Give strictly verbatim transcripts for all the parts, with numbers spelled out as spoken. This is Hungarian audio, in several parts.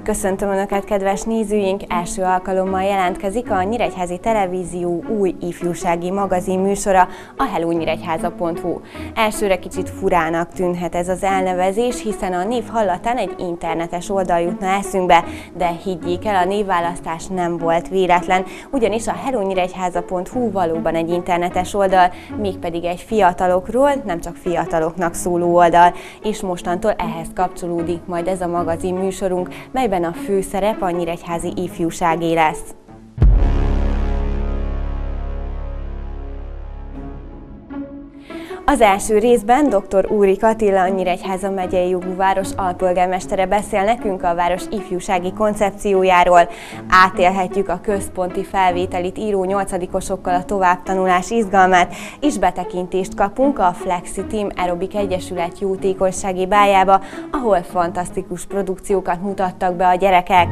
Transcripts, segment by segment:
Köszöntöm Önöket, kedves nézőink! Első alkalommal jelentkezik a Nyíregyházi Televízió új ifjúsági magazin műsora, a hello nyíregyháza pont hu. Elsőre kicsit furának tűnhet ez az elnevezés, hiszen a név hallatán egy internetes oldal jutna eszünkbe, de higgyék el, a névválasztás nem volt véletlen, ugyanis a hello nyíregyháza pont hu valóban egy internetes oldal, mégpedig egy fiatalokról, nem csak fiataloknak szóló oldal, és mostantól ehhez kapcsolódik majd ez a magazin műsorunk, melyben a főszerep a nyíregyházi ifjúságé lesz. Az első részben dr. Úrik Attila, a Nyíregyháza megyei jogú város alpolgármestere beszél nekünk a város ifjúsági koncepciójáról. Átélhetjük a központi felvételit író nyolcadikosokkal a továbbtanulás izgalmát, és betekintést kapunk a Flexi Team Aerobik Egyesület jótékonysági bájába, ahol fantasztikus produkciókat mutattak be a gyerekek.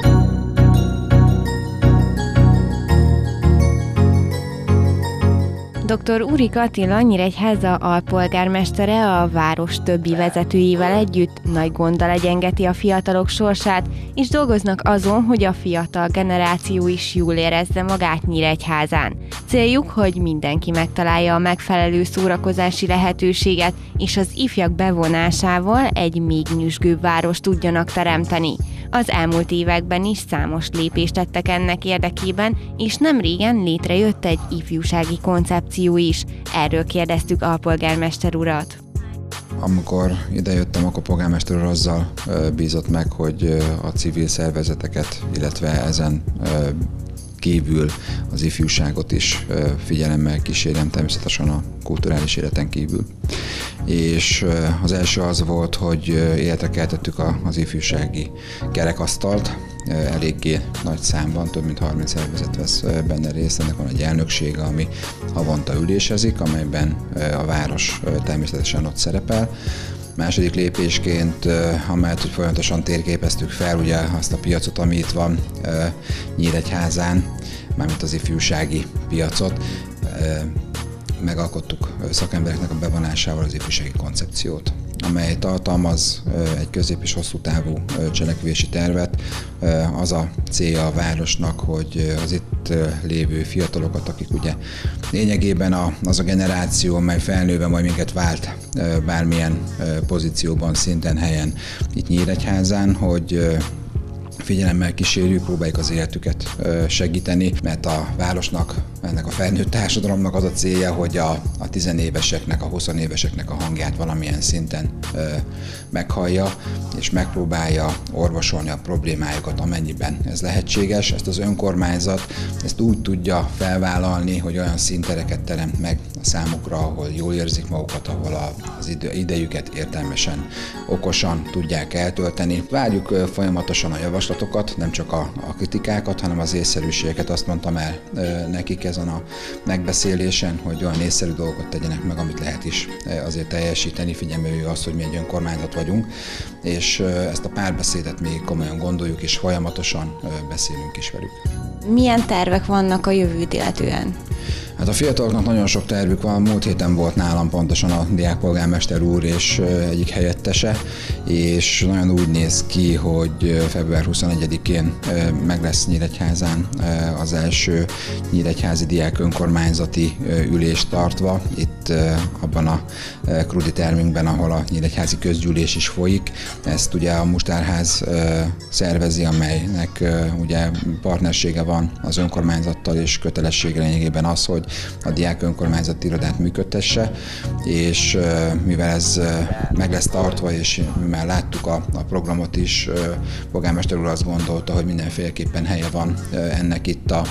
doktor Úrik Attila, Nyíregyháza alpolgármestere a város többi vezetőjével együtt nagy gonddal egyengeti a fiatalok sorsát, és dolgoznak azon, hogy a fiatal generáció is jól érezze magát Nyíregyházán. Céljuk, hogy mindenki megtalálja a megfelelő szórakozási lehetőséget, és az ifjak bevonásával egy még nyüzsgőbb várost tudjanak teremteni. Az elmúlt években is számos lépést tettek ennek érdekében, és nem régen létrejött egy ifjúsági koncepció is. Erről kérdeztük alpolgármester urat. Amikor idejöttem, akkor polgármester úr azzal bízott meg, hogy a civil szervezeteket, illetve ezen kívül az ifjúságot is figyelemmel kísérjem, természetesen a kulturális életen kívül. És az első az volt, hogy életre keltettük az ifjúsági kerekasztalt, eléggé nagy számban, több mint harminc szervezet vesz benne részt, ennek van egy elnöksége, ami havonta ülésezik, amelyben a város természetesen ott szerepel. Második lépésként, amellett, hogy folyamatosan térképeztük fel ugye azt a piacot, ami itt van Nyíregyházán, mármint az ifjúsági piacot, megalkottuk szakembereknek a bevonásával az ifjúsági koncepciót, amely tartalmaz egy közép- és hosszú távú cselekvési tervet. Az a célja a városnak, hogy az itt lévő fiatalokat, akik ugye lényegében az a generáció, mely felnőve majd minket vált bármilyen pozícióban, szinten, helyen itt Nyíregyházán, hogy figyelemmel kísérjük, próbáljuk az életüket segíteni, mert a városnak, ennek a felnőtt társadalomnak az a célja, hogy a, a tizenéveseknek, a huszonéveseknek a hangját valamilyen szinten ö, meghallja, és megpróbálja orvosolni a problémájukat, amennyiben ez lehetséges. Ezt az önkormányzat ezt úgy tudja felvállalni, hogy olyan színtereket teremt meg a számukra, ahol jól érzik magukat, ahol az idő, idejüket értelmesen, okosan tudják eltölteni. Várjuk folyamatosan a javaslatokat, nem csak a, a kritikákat, hanem az észszerűségeket. Azt mondtam el ö, nekik ezen a megbeszélésen, hogy olyan észszerű dolgokat tegyenek meg, amit lehet is azért teljesíteni, figyelme véve azt, hogy mi egy önkormányzat vagyunk, és ezt a párbeszédet még komolyan gondoljuk, és folyamatosan beszélünk is velük. Milyen tervek vannak a jövőt illetően? Hát a fiataloknak nagyon sok tervük van. Múlt héten volt nálam pontosan a diákpolgármester úr és egyik helyettese, és nagyon úgy néz ki, hogy február huszonegyedikén meg lesz Nyíregyházán az első nyíregyházi diák önkormányzati ülést tartva, itt abban a Krudi termünkben, ahol a nyíregyházi közgyűlés is folyik. Ezt ugye a Mustárház szervezi, amelynek ugye partnersége van az önkormányzattal, és kötelessége lényegében az, hogy a diák önkormányzati irodát működtesse, és mivel ez meg lesz tartva, és mi már láttuk a, a programot is, polgármester úr azt gondolta, hogy mindenféleképpen helye van ennek itt a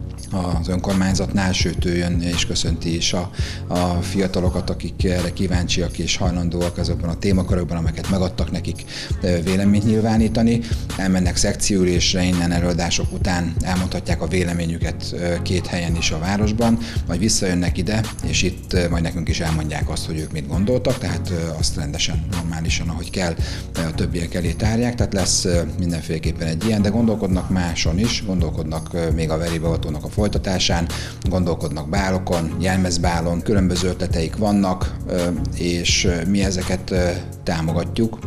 az önkormányzatnál, sőt ő jön és köszönti is a, a fiatalokat, akik erre kíváncsiak és hajlandóak azokban a témakörökben, amelyeket megadtak nekik véleményt nyilvánítani. Elmennek szekcióülésre, innen előadások után elmondhatják a véleményüket két helyen is a városban, majd visszajönnek ide, és itt majd nekünk is elmondják azt, hogy ők mit gondoltak, tehát azt rendesen, normálisan, ahogy kell, a többiek elé tárják, tehát lesz mindenféleképpen egy ilyen, de gondolkodnak máson is, gondolkodnak még a veribeavatónak a folytatásán, gondolkodnak bálokon, jelmezbálon, különböző ötleteik vannak, és mi ezeket támogatjuk.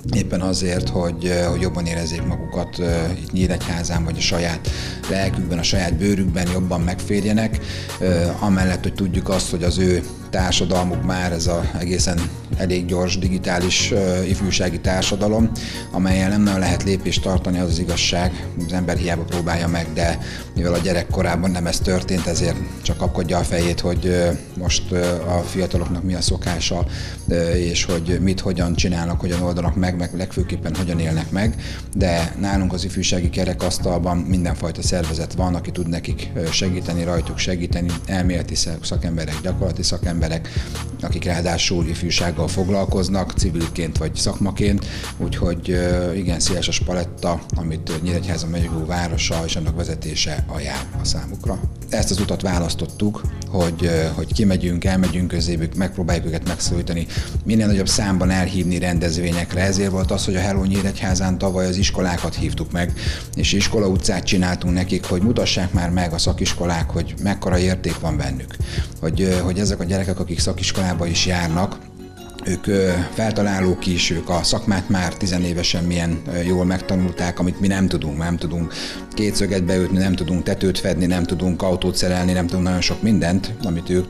éppen azért, hogy, hogy jobban érezzék magukat itt Nyíregyházán, vagy a saját lelkükben, a saját bőrükben jobban megférjenek, amellett, hogy tudjuk azt, hogy az ő társadalmuk már ez az egészen elég gyors digitális uh, ifjúsági társadalom, amelyen nem nagyon lehet lépést tartani, az az igazság. Az ember hiába próbálja meg, de mivel a gyerekkorában nem ez történt, ezért csak kapkodja a fejét, hogy uh, most uh, a fiataloknak mi a szokása, uh, és hogy mit, hogyan csinálnak, hogyan oldanak meg, meg legfőképpen hogyan élnek meg. De nálunk az ifjúsági kerekasztalban mindenfajta szervezet van, aki tud nekik segíteni, rajtuk segíteni, elméleti szakemberek, gyakorlati szakemberek, akik ráadásul ifjúsággal foglalkoznak, civilként vagy szakmaként, úgyhogy igen széles a paletta, amit Nyíregyháza megyegő városa és annak vezetése ajánl a számukra. Ezt az utat választottuk, hogy, hogy kimegyünk, elmegyünk közébük, megpróbáljuk őket megszólítani, minél nagyobb számban elhívni rendezvényekre. Ezért volt az, hogy a Hello Nyíregyházán tavaly az iskolákat hívtuk meg, és iskola utcát csináltunk nekik, hogy mutassák már meg a szakiskolák, hogy mekkora érték van bennük. Hogy, hogy ezek a gyerekek, akik szakiskolába is járnak, ők feltalálók is, ők a szakmát már tizenévesen milyen jól megtanulták, amit mi nem tudunk. Nem tudunk két szöget beütni, nem tudunk tetőt fedni, nem tudunk autót szerelni, nem tudunk nagyon sok mindent, amit ők,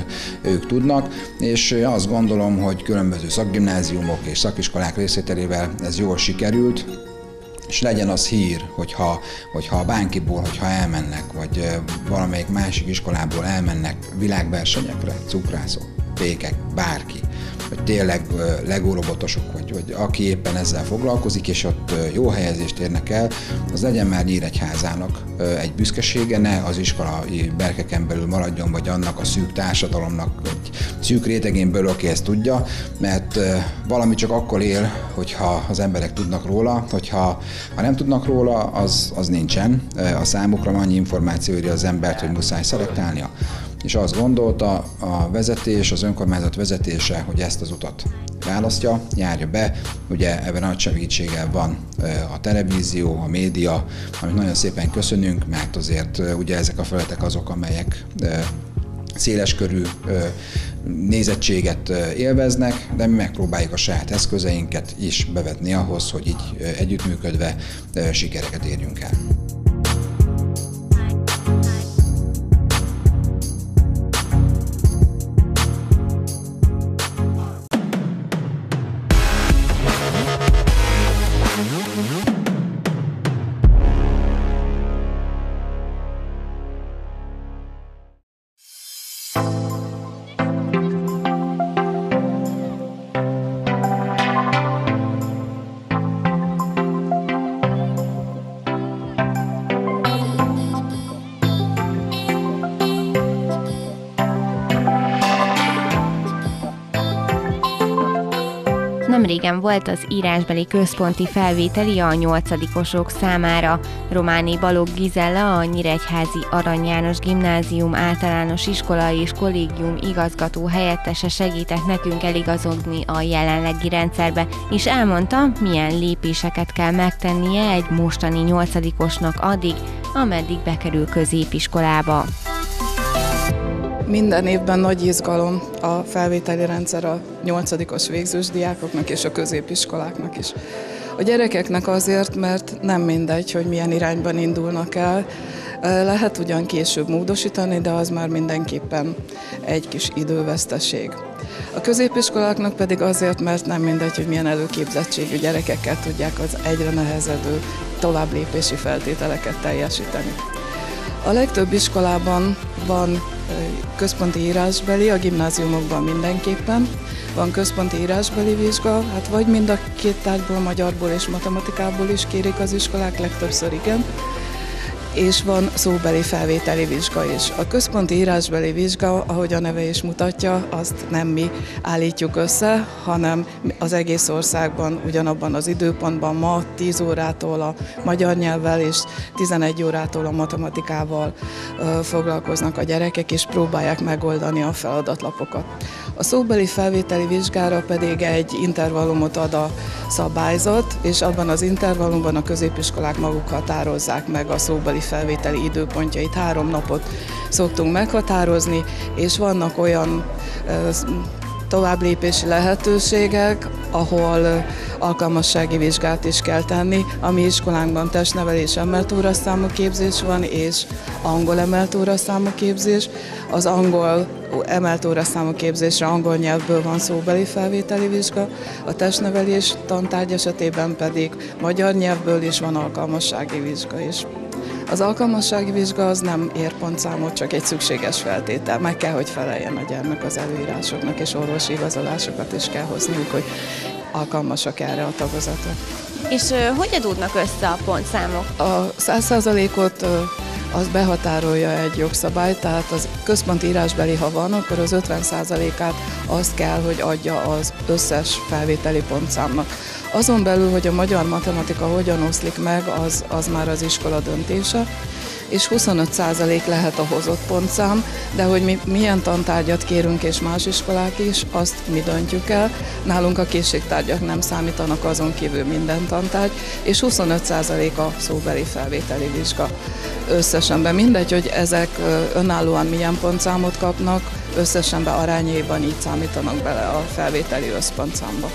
ők tudnak. És azt gondolom, hogy különböző szakgimnáziumok és szakiskolák részvételével ez jól sikerült. És legyen az hír, hogyha, hogyha a Bánkiból, hogyha elmennek, vagy valamelyik másik iskolából elmennek világversenyekre, cukrászok, pékek, bárki, vagy tényleg Lego robotosok, vagy, vagy aki éppen ezzel foglalkozik, és ott jó helyezést érnek el, az legyen már Nyíregyházának egy büszkesége, ne az iskolai berkeken belül maradjon, vagy annak a szűk társadalomnak, egy szűk rétegén belül, aki ezt tudja, mert valami csak akkor él, hogyha az emberek tudnak róla, hogyha ha nem tudnak róla, az, az nincsen. A számukra annyi információ írja az embert, hogy muszáj szelektálnia. És azt gondolta a vezetés, az önkormányzat vezetése, hogy ezt az utat választja, járja be. Ugye ebben nagy segítséggel van a televízió, a média, amit nagyon szépen köszönünk, mert azért ugye ezek a felületek azok, amelyek széleskörű nézettséget élveznek, de mi megpróbáljuk a saját eszközeinket is bevetni ahhoz, hogy így együttműködve sikereket érjünk el. Nemrégen volt az írásbeli központi felvételi a nyolcadikosok számára. Románé Balogh Gizella, a Nyíregyházi Arany János Gimnázium általános iskola és kollégium igazgató helyettese segített nekünk eligazodni a jelenlegi rendszerbe, és elmondta, milyen lépéseket kell megtennie egy mostani nyolcadikosnak addig, ameddig bekerül középiskolába. Minden évben nagy izgalom a felvételi rendszer a nyolcadikos végzős diákoknak és a középiskoláknak is. A gyerekeknek azért, mert nem mindegy, hogy milyen irányban indulnak el. Lehet ugyan később módosítani, de az már mindenképpen egy kis időveszteség. A középiskoláknak pedig azért, mert nem mindegy, hogy milyen előképzettségű gyerekekkel tudják az egyre nehezedő továbblépési feltételeket teljesíteni. A legtöbb iskolában van központi írásbeli, a gimnáziumokban mindenképpen van központi írásbeli vizsga, hát vagy mind a két tárgyból, magyarból és matematikából is kérik az iskolák, legtöbbször igen, és van szóbeli felvételi vizsga is. A központi írásbeli vizsga, ahogy a neve is mutatja, azt nem mi állítjuk össze, hanem az egész országban ugyanabban az időpontban ma tíz órától a magyar nyelvvel és tizenegy órától a matematikával foglalkoznak a gyerekek, és próbálják megoldani a feladatlapokat. A szóbeli felvételi vizsgára pedig egy intervallumot ad a szabályzat, és abban az intervallumban a középiskolák maguk határozzák meg a szóbeli felvételi időpontjait. Három napot szoktunk meghatározni, és vannak olyan továbblépési lehetőségek, ahol alkalmassági vizsgát is kell tenni. A mi iskolánkban testnevelés emelt óraszámú képzés van, és angol emelt óraszámú képzés. Az angol emelt óraszámú képzésre angol nyelvből van szóbeli felvételi vizsga, a testnevelés tantárgy esetében pedig magyar nyelvből is van alkalmassági vizsga is. Az alkalmassági vizsga az nem ér pontszámot, csak egy szükséges feltétel. Meg kell, hogy feleljen a gyermek az előírásoknak, és orvosi igazolásokat is kell hozniuk, hogy alkalmasak erre a tagozatra. És uh, hogy adódnak össze a pontszámok? A száz százalékot uh, az behatárolja egy jogszabály, tehát az központi írásbeli, ha van, akkor az ötven százalékát azt kell, hogy adja az összes felvételi pontszámnak. Azon belül, hogy a magyar matematika hogyan oszlik meg, az, az már az iskola döntése, és huszonöt százalék lehet a hozott pontszám, de hogy mi milyen tantárgyat kérünk, és más iskolák is, azt mi döntjük el. Nálunk a készségtárgyak nem számítanak, azon kívül minden tantárgy, és huszonöt százalék a szóbeli felvételi vizsga. Összesenben mindegy, hogy ezek önállóan milyen pontszámot kapnak, összesenben arányaiban így számítanak bele a felvételi összpontszámba.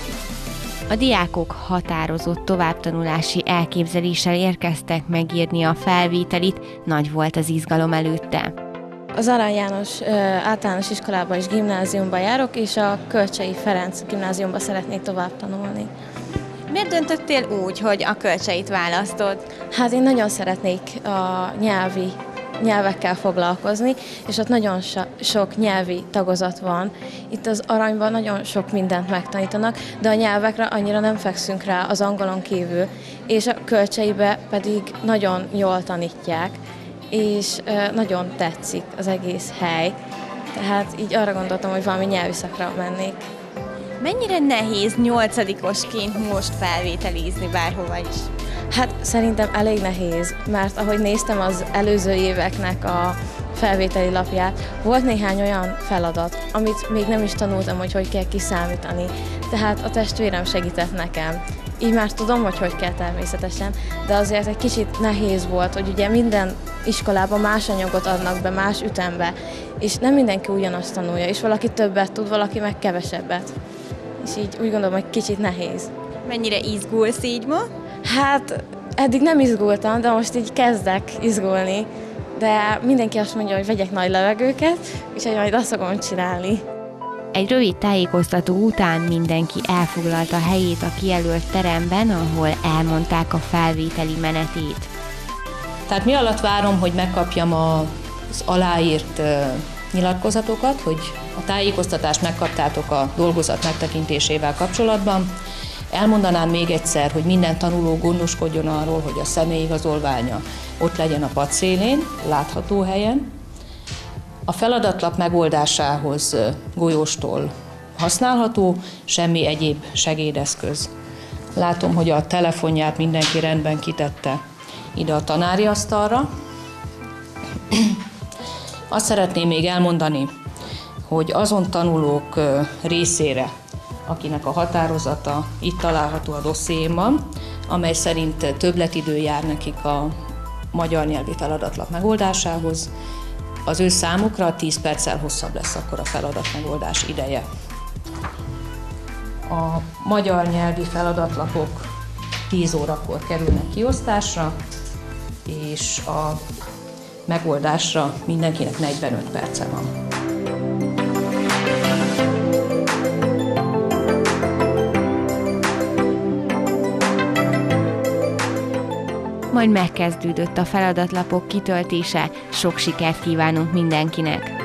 A diákok határozott továbbtanulási elképzeléssel érkeztek megírni a felvételit, nagy volt az izgalom előtte. Az Arany János ö, általános iskolában és gimnáziumban járok, és a Kölcsei Ferenc gimnáziumban szeretnék tovább tanulni. Miért döntöttél úgy, hogy a Kölcseit választod? Hát én nagyon szeretnék a nyelvi nyelvekkel foglalkozni, és ott nagyon so- sok nyelvi tagozat van. Itt az Aranyban nagyon sok mindent megtanítanak, de a nyelvekre annyira nem fekszünk rá az angolon kívül, és a Kölcseibe pedig nagyon jól tanítják, és ö, nagyon tetszik az egész hely. Tehát így arra gondoltam, hogy valami nyelvi szakra mennék. Mennyire nehéz nyolcadikosként most felvételizni bárhova is? Hát szerintem elég nehéz, mert ahogy néztem az előző éveknek a felvételi lapját, volt néhány olyan feladat, amit még nem is tanultam, hogy hogy kell kiszámítani. Tehát a testvérem segített nekem. Így már tudom, hogy hogy kell természetesen, de azért egy kicsit nehéz volt, hogy ugye minden iskolában más anyagot adnak be, más ütembe, és nem mindenki ugyanazt tanulja, és valaki többet tud, valaki meg kevesebbet. És így úgy gondolom, hogy kicsit nehéz. Mennyire izgulsz így ma? Hát eddig nem izgultam, de most így kezdek izgulni, de mindenki azt mondja, hogy vegyek nagy levegőket, úgyhogy majd azt fogom csinálni. Egy rövid tájékoztató után mindenki elfoglalta helyét a kijelölt teremben, ahol elmondták a felvételi menetét. Tehát mi alatt várom, hogy megkapjam az aláírt nyilatkozatokat, hogy a tájékoztatást megkaptátok a dolgozat megtekintésével kapcsolatban. Elmondanám még egyszer, hogy minden tanuló gondoskodjon arról, hogy a személyigazolványa ott legyen a padszélén, látható helyen. A feladatlap megoldásához golyóstól használható, semmi egyéb segédeszköz. Látom, hogy a telefonját mindenki rendben kitette ide a tanári asztalra. Azt szeretném még elmondani, hogy azon tanulók részére, akinek a határozata itt található a dossziémban, amely szerint többletidő jár nekik a magyar nyelvi feladatlap megoldásához, az ő számukra tíz perccel hosszabb lesz akkor a feladat megoldás ideje. A magyar nyelvi feladatlapok tíz órakor kerülnek kiosztásra, és a megoldásra mindenkinek negyvenöt perce van. Majd megkezdődött a feladatlapok kitöltése, sok sikert kívánunk mindenkinek!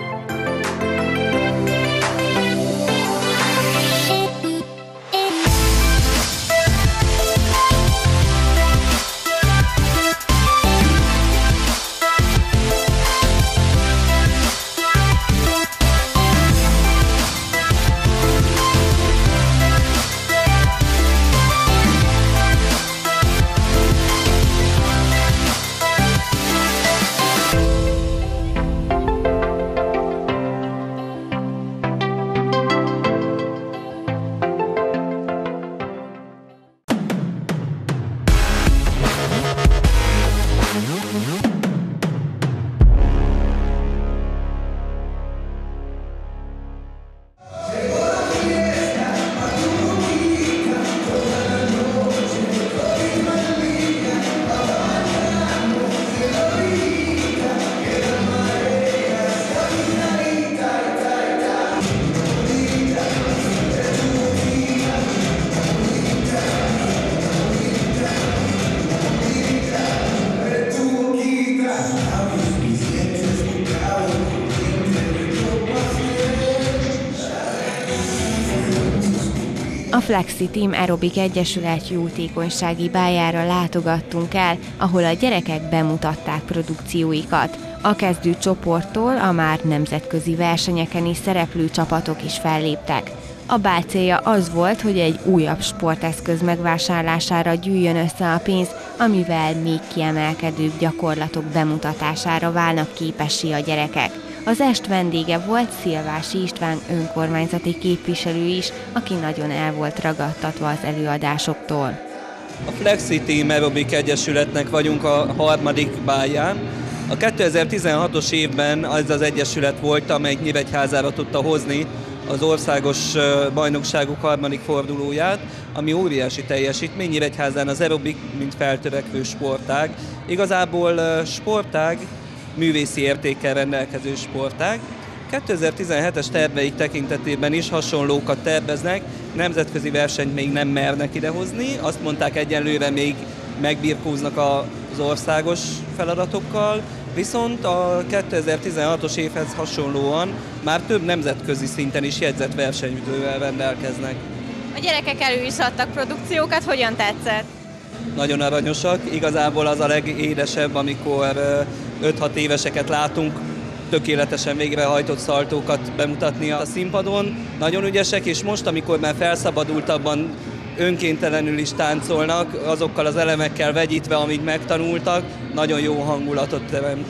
A Flexi Team Aerobik Egyesület jótékonysági bájára látogattunk el, ahol a gyerekek bemutatták produkcióikat. A kezdő csoporttól a már nemzetközi versenyeken is szereplő csapatok is felléptek. A bál célja az volt, hogy egy újabb sporteszköz megvásárlására gyűjjön össze a pénz, amivel még kiemelkedőbb gyakorlatok bemutatására válnak képessé a gyerekek. Az est vendége volt Szilvási István önkormányzati képviselő is, aki nagyon el volt ragadtatva az előadásoktól. A Flexi Team Aerobik Egyesületnek vagyunk a harmadik bálján. A kétezer-tizenhatos évben az az egyesület volt, amely Nyíregyházára tudta hozni az országos bajnokságok harmadik fordulóját, ami óriási teljesítmény. Nyíregyházán az aerobik, mint feltörekvő sportág. Igazából sportág, művészi értékkel rendelkező sportág. kétezer-tizenhetes terveik tekintetében is hasonlókat terveznek, nemzetközi versenyt még nem mernek idehozni, azt mondták, egyelőre még megbirkóznak az országos feladatokkal, viszont a kétezer-tizenhatos évhez hasonlóan már több nemzetközi szinten is jegyzett versenyzővel rendelkeznek. A gyerekek elő is adtak produkciókat, hogyan tetszett? Nagyon aranyosak, igazából az a legédesebb, amikor öt-hat éveseket látunk tökéletesen végrehajtott szaltókat bemutatni a színpadon. Nagyon ügyesek, és most, amikor már felszabadultabban önkéntelenül is táncolnak, azokkal az elemekkel vegyítve, amit megtanultak, nagyon jó hangulatot teremt.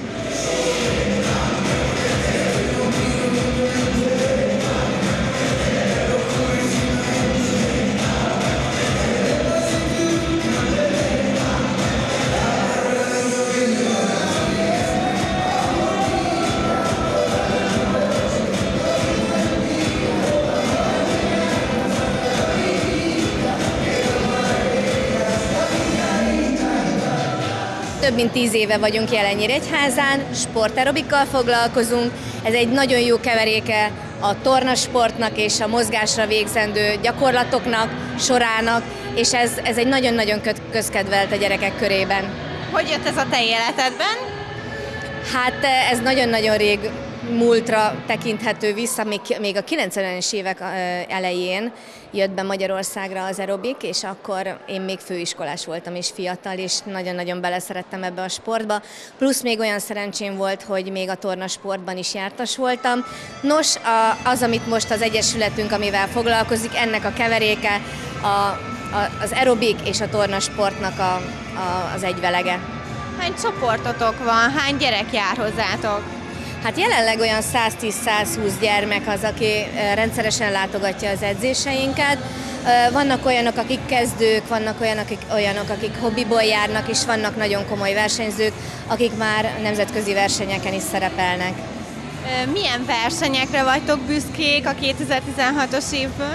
Több mint tíz éve vagyunk jelen Nyíregyházán, sportaerobikkal foglalkozunk. Ez egy nagyon jó keveréke a tornasportnak és a mozgásra végzendő gyakorlatoknak, sorának, és ez, ez egy nagyon-nagyon közkedvelt a gyerekek körében. Hogy jött ez a te életedben? Hát ez nagyon-nagyon rég múltra tekinthető vissza, még, még a kilencvenes évek elején jött be Magyarországra az aerobik, és akkor én még főiskolás voltam és fiatal, és nagyon-nagyon beleszerettem ebbe a sportba. Plusz még olyan szerencsém volt, hogy még a tornasportban is jártas voltam. Nos, az, amit most az egyesületünk, amivel foglalkozik, ennek a keveréke a, a, az aerobik és a tornasportnak a, a, az egyvelege. Hány csoportotok van? Hány gyerek jár hozzátok? Hát jelenleg olyan száz tíz-száz húsz gyermek az, aki rendszeresen látogatja az edzéseinket. Vannak olyanok, akik kezdők, vannak olyanok, akik, olyanok, akik hobbiból járnak, és vannak nagyon komoly versenyzők, akik már nemzetközi versenyeken is szerepelnek. Milyen versenyekre vagytok büszkék a kétezer-tizenhatos évből?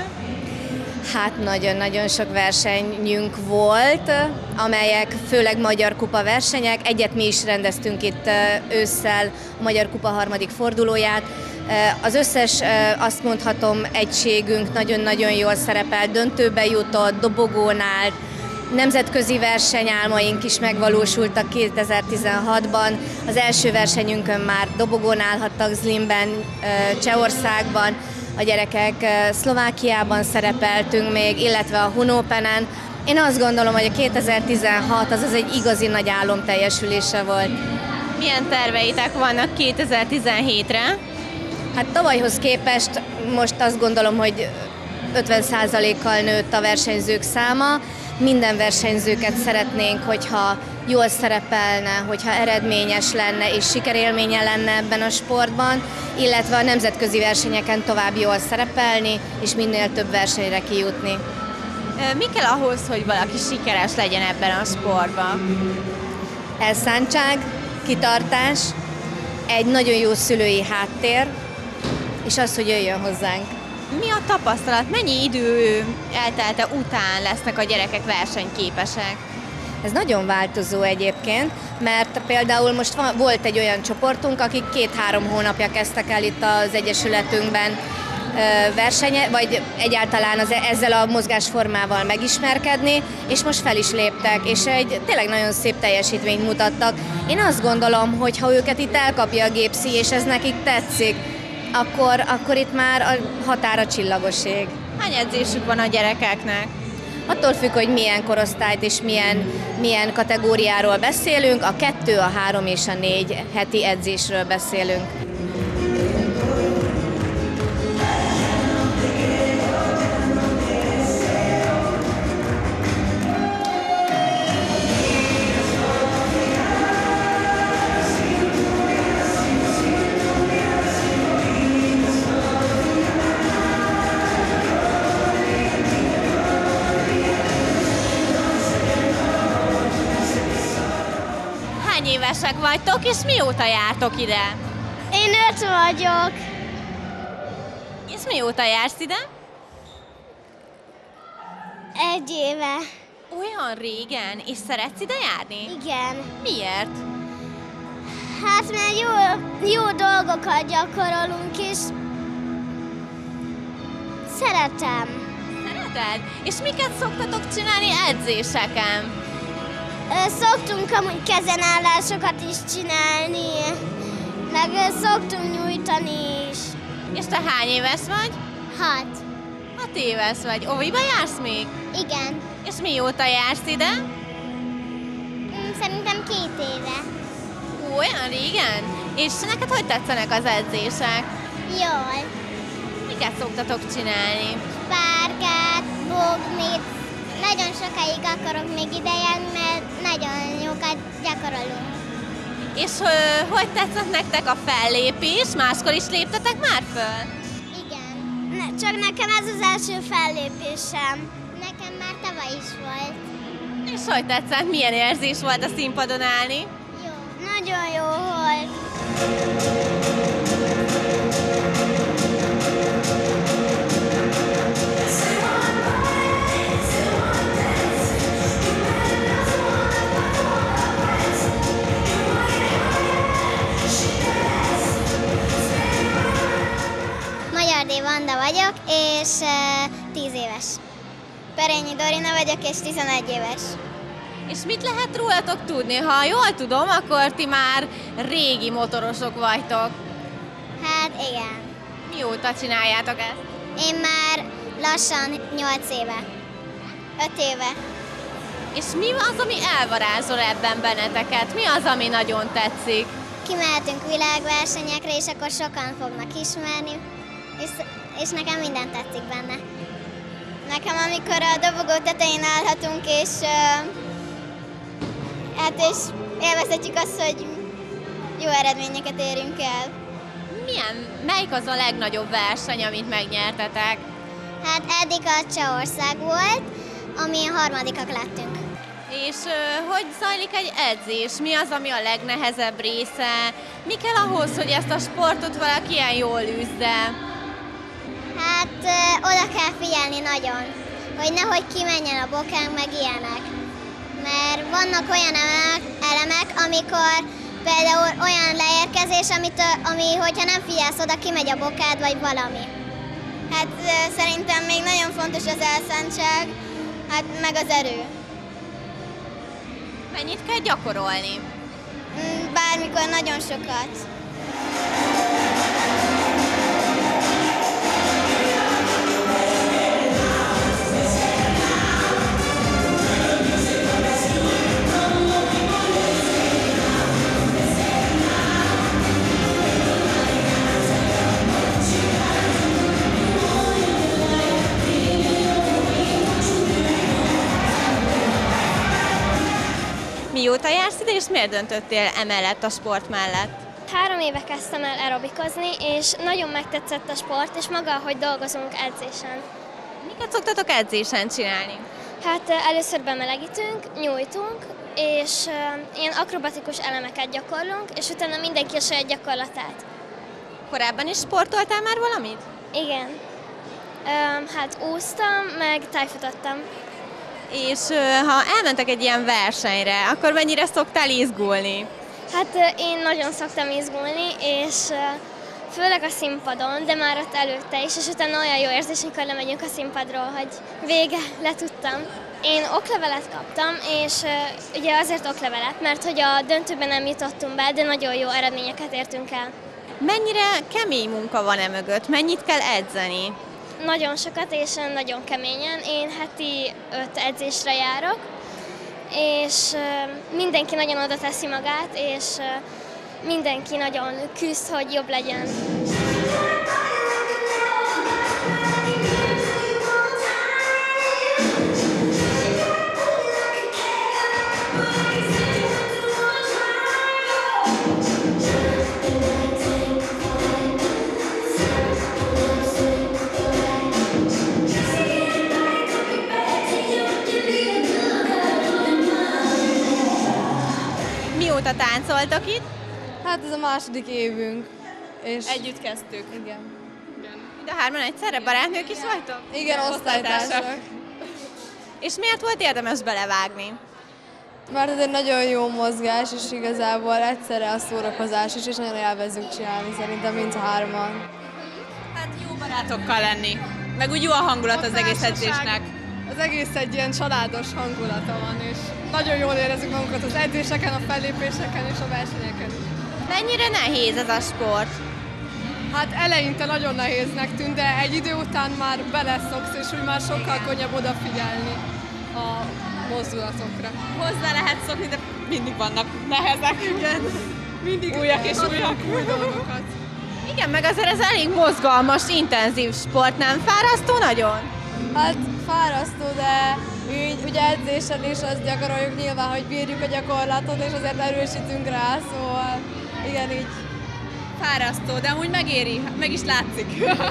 Hát nagyon-nagyon sok versenyünk volt, amelyek főleg Magyar Kupa versenyek. Egyet mi is rendeztünk itt ősszel, a Magyar Kupa harmadik fordulóját. Az összes, azt mondhatom, egységünk nagyon-nagyon jól szerepel, döntőbe jutott, dobogón állt. Nemzetközi versenyálmaink is megvalósultak kétezer-tizenhatban. Az első versenyünkön már dobogón állhattak Zlínben, Csehországban. A gyerekek Szlovákiában szerepeltünk még, illetve a Hun Openen. Én azt gondolom, hogy a kétezer-tizenhat az, az egy igazi nagy álom teljesülése volt. Milyen terveitek vannak kétezer-tizenhétre? Hát tavalyhoz képest most azt gondolom, hogy ötven százalékkal nőtt a versenyzők száma. Minden versenyzőket szeretnénk, hogyha jól szerepelne, hogyha eredményes lenne és sikerélménye lenne ebben a sportban, illetve a nemzetközi versenyeken tovább jól szerepelni, és minél több versenyre kijutni. Mi kell ahhoz, hogy valaki sikeres legyen ebben a sportban? Elszántság, kitartás, egy nagyon jó szülői háttér, és az, hogy jöjjön hozzánk. Mi a tapasztalat? Mennyi idő eltelte után lesznek a gyerekek versenyképesek? Ez nagyon változó egyébként, mert például most van, volt egy olyan csoportunk, akik két-három hónapja kezdtek el itt az egyesületünkben versenye, vagy egyáltalán az, ezzel a mozgásformával megismerkedni, és most fel is léptek, és egy tényleg nagyon szép teljesítményt mutattak. Én azt gondolom, hogy ha őket itt elkapja a gépszi, és ez nekik tetszik, akkor, akkor itt már a határa csillagos ég. Hány edzésük van a gyerekeknek? Attól függ, hogy milyen korosztályt és milyen, milyen kategóriáról beszélünk, a kettő, a három és a négy heti edzésről beszélünk. Hány évesek vagytok, és mióta jártok ide? Én öt vagyok. És mióta jársz ide? Egy éve. Olyan régen, és szeretsz ide járni? Igen. Miért? Hát mert jó, jó dolgokat gyakorolunk, és szeretem. Szereted? És miket szoktatok csinálni edzéseken? Szoktunk amúgy kezenállásokat is csinálni, meg szoktunk nyújtani is. És te hány éves vagy? Hat. Hat éves vagy. Óviba jársz még? Igen. És mióta jársz ide? Szerintem két éve. Ó, olyan régen? És neked hogy tetszenek az edzések? Jól. Miket szoktatok csinálni? Spárgát, bognit. Nagyon sokáig akarok még ide járni, mert nagyon jókat gyakorolunk. És ö, hogy tetszett nektek a fellépés? Máskor is léptetek már föl? Igen. Ne, csak nekem ez az első fellépésem. Nekem már tavaly is volt. És hogy tetszett? Milyen érzés volt a színpadon állni? Jó. Nagyon jó volt. Magyardé Vanda vagyok, és uh, tíz éves. Perényi Dorina vagyok, és tizenegy éves. És mit lehet rólatok tudni? Ha jól tudom, akkor ti már régi motorosok vagytok. Hát igen. Mióta csináljátok ezt? Én már lassan nyolc éve. öt éve. És mi az, ami elvarázsol ebben benneteket? Mi az, ami nagyon tetszik? Kimehetünk világversenyekre, és akkor sokan fognak ismerni, és, és nekem minden tetszik benne. Nekem, amikor a dobogó tetején állhatunk, és, uh, hát és élvezhetjük azt, hogy jó eredményeket érünk el. Milyen, melyik az a legnagyobb verseny, amit megnyertetek? Hát eddig a Csehország volt, ami a harmadikak lettünk. És uh, hogy zajlik egy edzés? Mi az, ami a legnehezebb része? Mi kell ahhoz, hogy ezt a sportot valaki ilyen jól űzze? Hát uh, oda kell figyelni nagyon, hogy nehogy kimenjen a bokánk, meg ilyenek. Mert vannak olyan elemek, elemek amikor például olyan leérkezés, amit, ami, hogyha nem figyelsz oda, kimegy a bokád, vagy valami. Hát uh, szerintem még nagyon fontos az elszántság, hát meg az erő. Mennyit kell gyakorolni? Bármikor nagyon sokat. Mióta jársz ide, és miért döntöttél emellett a sport mellett? Három éve kezdtem el aerobikozni, és nagyon megtetszett a sport, és maga, hogy dolgozunk edzésen. Miket szoktatok edzésen csinálni? Hát először bemelegítünk, nyújtunk, és uh, ilyen akrobatikus elemeket gyakorlunk, és utána mindenki a saját gyakorlatát. Korábban is sportoltál már valamit? Igen. Uh, hát úsztam, meg tájfutottam. És uh, ha elmentek egy ilyen versenyre, akkor mennyire szoktál izgulni? Hát uh, én nagyon szoktam izgulni, és uh, főleg a színpadon, de már ott előtte is, és utána olyan jó érzés, amikor lemegyünk a színpadról, hogy vége, letudtam. Én oklevelet kaptam, és uh, ugye azért oklevelet, mert hogy a döntőben nem jutottunk be, de nagyon jó eredményeket értünk el. Mennyire kemény munka van e mögött? Mennyit kell edzeni? nagyon sokat és nagyon keményen. Én heti öt edzésre járok, és mindenki nagyon oda teszi magát, és mindenki nagyon küzd, hogy jobb legyen. Mióta táncoltok itt? Hát ez a második évünk. És Együtt kezdtük. igen. De hárman egyszerre barátnők is vagytok? Igen, osztálytársak. És miért volt érdemes belevágni? Mert ez egy nagyon jó mozgás, és igazából egyszerre a szórakozás is, és nagyon élvezzük csinálni szerintem, mint a hárman. Hát jó barátokkal lenni. Meg úgy jó a hangulat az egész edzésnek. Az egész egy ilyen családos hangulata van, és nagyon jól érezzük magunkat az edzéseken, a fellépéseken és a versenyeken. Mennyire nehéz ez a sport? Hát eleinte nagyon nehéznek tűnt, de egy idő után már beleszoksz, és úgy már sokkal könnyebb odafigyelni a mozdulatokra. Hozzá lehet szokni, de mindig vannak nehezek. Igen, mindig újak és újak. új dolgokat. Igen, meg azért ez elég mozgalmas, intenzív sport, nem fárasztó nagyon? Hát fárasztó, de így, ugye edzésen is azt gyakoroljuk nyilván, hogy bírjuk a gyakorlatot, és azért erősítünk rá, szóval igen, így. Fárasztó, de amúgy megéri, meg is látszik.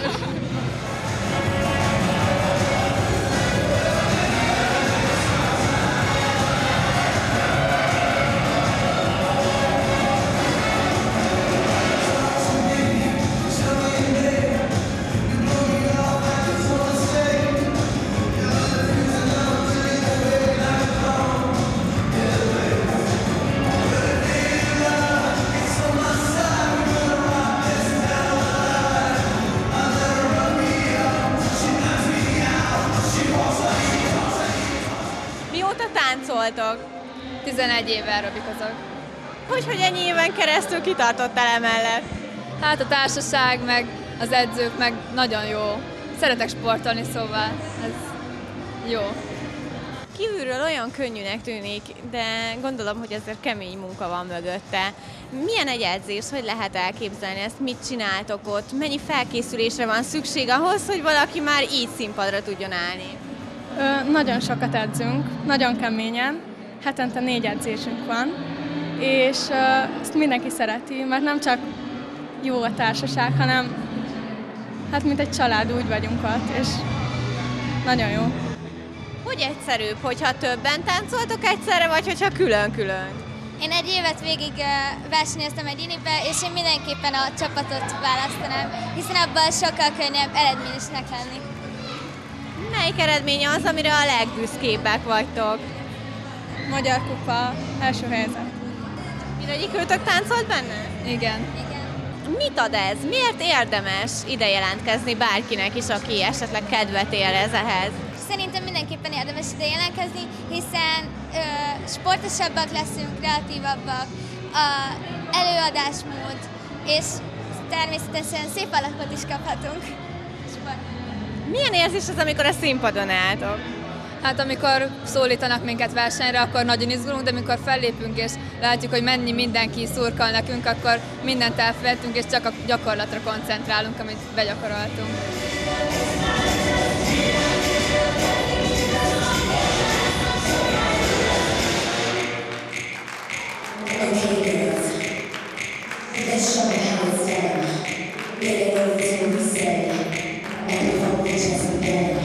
Mióta táncoltok? tizenegy éve aerobikozok. Hogy, hogy ennyi éven keresztül kitartottál emellett? Hát a társaság, meg az edzők, meg nagyon jó. Szeretek sportolni, szóval ez jó. Kívülről olyan könnyűnek tűnik, de gondolom, hogy ezért kemény munka van mögötte. Milyen egy edzés, hogy lehet elképzelni ezt, mit csináltok ott, mennyi felkészülésre van szükség ahhoz, hogy valaki már így színpadra tudjon állni? Ö, nagyon sokat edzünk, nagyon keményen, hetente négy edzésünk van, és ö, ezt mindenki szereti, mert nem csak jó a társaság, hanem hát mint egy család úgy vagyunk ott, és nagyon jó. Hogy egyszerűbb, hogyha többen táncoltok egyszerre, vagy hogyha külön-külön? Én egy évet végig versenyeztem egyénibe, és én mindenképpen a csapatot választanám, hiszen abban sokkal könnyebb eredményesnek lenni. Melyik eredménye az, amire a legbüszkébbek vagytok? Magyar kupa, első helyzet. Mindegyikőtök táncolt benne? Igen. Mit ad ez? Miért érdemes ide jelentkezni bárkinek is, aki esetleg kedvet érez ehhez? Szerintem mindenképpen érdemes ide jelentkezni, hiszen ö, sportosabbak leszünk, kreatívabbak, a előadásmód, és természetesen szép alakot is kaphatunk. Milyen érzés az, amikor a színpadon álltok? Hát amikor szólítanak minket versenyre, akkor nagyon izgulunk, de amikor fellépünk és látjuk, hogy mennyi mindenki szurkal nekünk, akkor mindent elfelejtünk, és csak a gyakorlatra koncentrálunk, amit begyakoroltunk. Let's show me how it's done. Get it over to me, say. And we hope it's just again.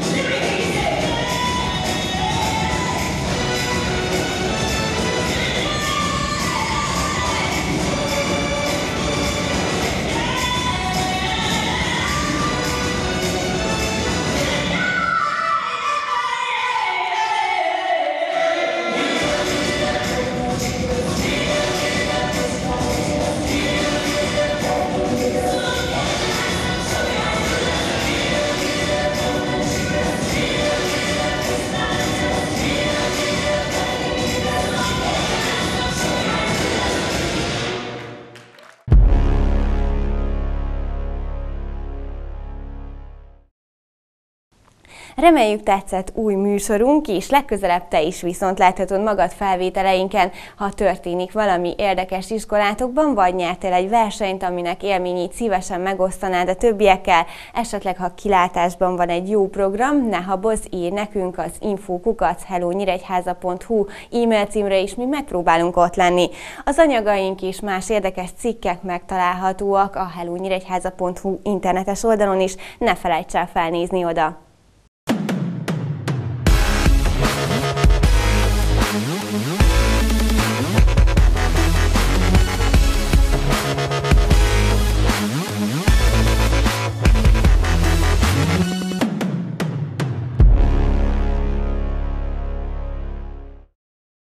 Reméljük tetszett új műsorunk is, legközelebb te is viszont láthatod magad felvételeinken, ha történik valami érdekes iskolátokban, vagy nyertél egy versenyt, aminek élményét szívesen megosztanád a többiekkel, esetleg ha kilátásban van egy jó program, ne habozz, írj nekünk az info kukac hello nyíregyháza pont hu e-mail címre is, mi megpróbálunk ott lenni. Az anyagaink és más érdekes cikkek megtalálhatóak a hello nyíregyháza pont hu internetes oldalon is, ne felejts el felnézni oda.